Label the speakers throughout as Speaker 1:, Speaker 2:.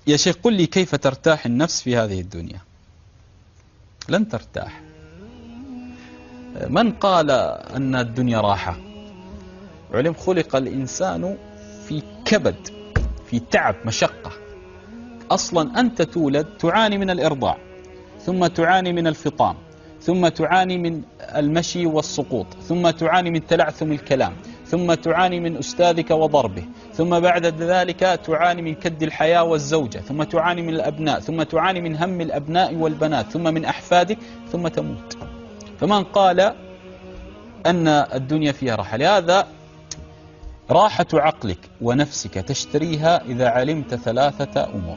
Speaker 1: يا شيخ قل لي كيف ترتاح النفس في هذه الدنيا؟ لن ترتاح. من قال أن الدنيا راحة؟ علم خلق الإنسان في كبد، في تعب، مشقة. أصلا أنت تولد تعاني من الإرضاع، ثم تعاني من الفطام، ثم تعاني من المشي والسقوط، ثم تعاني من تلعثم الكلام، ثم تعاني من أستاذك وضربه، ثم بعد ذلك تعاني من كد الحياة والزوجة، ثم تعاني من الأبناء، ثم تعاني من هم الأبناء والبنات، ثم من أحفادك، ثم تموت. فمن قال أن الدنيا فيها راحة؟ لهذا راحة عقلك ونفسك تشتريها إذا علمت ثلاثة أمور.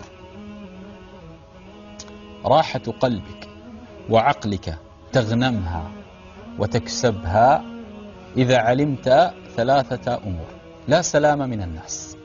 Speaker 1: راحة قلبك وعقلك تغنمها وتكسبها إذا علمت ثلاثة أمور. لا سلام من الناس،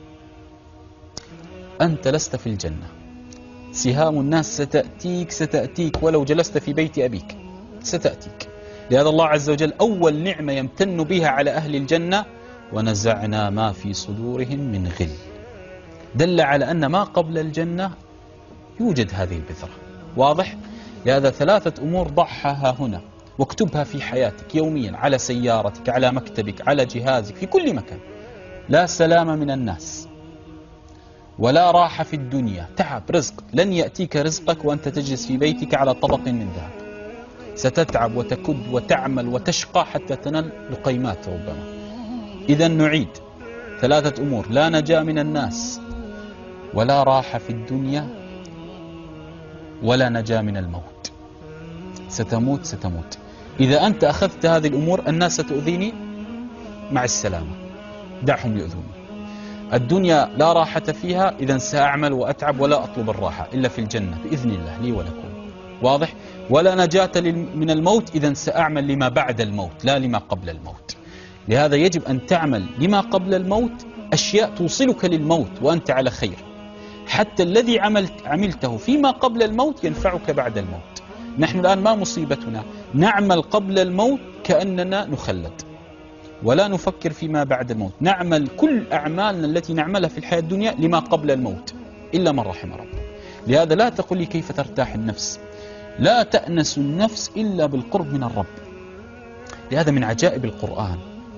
Speaker 1: أنت لست في الجنة، سهام الناس ستأتيك ولو جلست في بيت أبيك ستأتيك. لهذا الله عز وجل أول نعمة يمتن بها على أهل الجنة: ونزعنا ما في صدورهم من غل. دل على أن ما قبل الجنة يوجد هذه البذرة. واضح؟ لهذا ثلاثة أمور ضعها هنا واكتبها في حياتك يوميا، على سيارتك، على مكتبك، على جهازك، في كل مكان. لا سلام من الناس، ولا راحة في الدنيا، تعب، رزق. لن يأتيك رزقك وأنت تجلس في بيتك على طبق من ذهب. ستتعب وتكد وتعمل وتشقى حتى تنال لقيمات ربما. إذا نعيد ثلاثة أمور: لا نجاة من الناس، ولا راحة في الدنيا، ولا نجاة من الموت. ستموت. إذا أنت أخذت هذه الأمور: الناس ستؤذيني، مع السلامة، دعهم يؤذوني. الدنيا لا راحة فيها، إذا سأعمل وأتعب ولا أطلب الراحة إلا في الجنة بإذن الله لي ولكم. واضح؟ ولا نجاة من الموت، إذا سأعمل لما بعد الموت لا لما قبل الموت. لهذا يجب أن تعمل لما قبل الموت أشياء توصلك للموت وأنت على خير، حتى الذي عملته فيما قبل الموت ينفعك بعد الموت. نحن الآن ما مصيبتنا؟ نعمل قبل الموت كأننا نخلد، ولا نفكر فيما بعد الموت. نعمل كل أعمالنا التي نعملها في الحياة الدنيا لما قبل الموت، إلا من رحم ربه. لهذا لا تقل لي كيف ترتاح النفس. لا تأنس النفس إلا بالقرب من الرب. لهذا من عجائب القرآن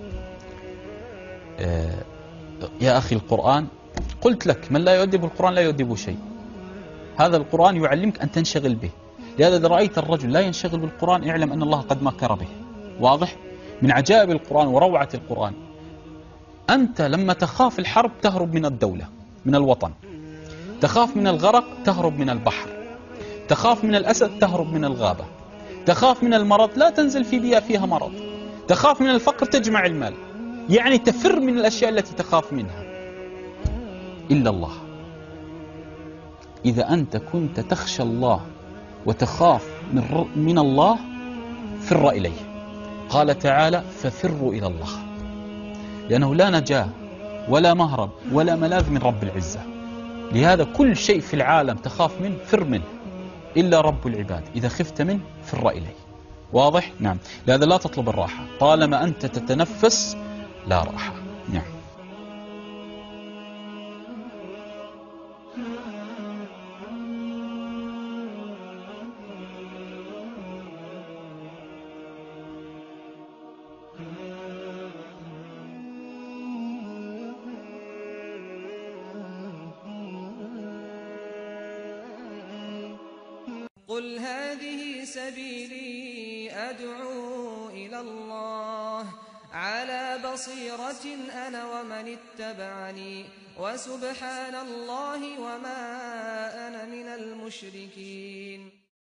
Speaker 1: يا أخي، القرآن قلت لك: من لا يؤدب القرآن لا يؤدب شيء. هذا القرآن يعلمك أن تنشغل به. لهذا إذا رأيت الرجل لا ينشغل بالقرآن اعلم أن الله قد مكر به. واضح؟ من عجائب القرآن وروعة القرآن. أنت لما تخاف الحرب تهرب من الدولة، من الوطن. تخاف من الغرق تهرب من البحر. تخاف من الأسد تهرب من الغابة. تخاف من المرض لا تنزل في بيئة فيها مرض. تخاف من الفقر تجمع المال. يعني تفر من الأشياء التي تخاف منها إلا الله. إذا أنت كنت تخشى الله وتخاف من الله فر إليه. قال تعالى: ففروا إلى الله، لأنه لا نجاة ولا مهرب ولا ملاذ من رب العزة. لهذا كل شيء في العالم تخاف منه فر منه إلا رب العباد، إذا خفت منه فر إليه. واضح؟ نعم. لهذا لا تطلب الراحة طالما أنت تتنفس، لا راحة. نعم.
Speaker 2: قل هذه سبيلي أدعو إلى الله على بصيرة أنا ومن اتبعني وسبحان الله وما أنا من المشركين.